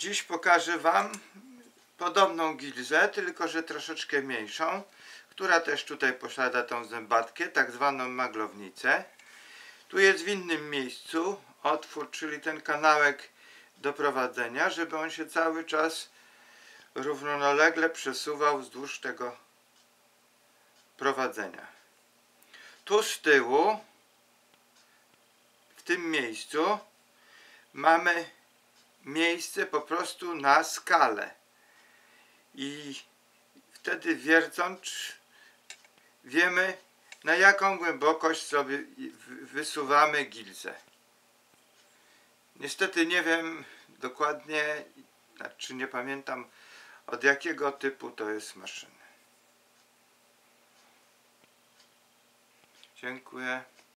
Dziś pokażę Wam podobną gilzę, tylko że troszeczkę mniejszą, która też tutaj posiada tą zębatkę, tak zwaną maglownicę. Tu jest w innym miejscu otwór, czyli ten kanałek do prowadzenia, żeby on się cały czas równolegle przesuwał wzdłuż tego prowadzenia. Tu z tyłu, w tym miejscu, mamy miejsce po prostu na skalę i wtedy wiercąc wiemy, na jaką głębokość sobie wysuwamy gilzę. Niestety nie wiem dokładnie, czy nie pamiętam, od jakiego typu to jest maszyna. Dziękuję.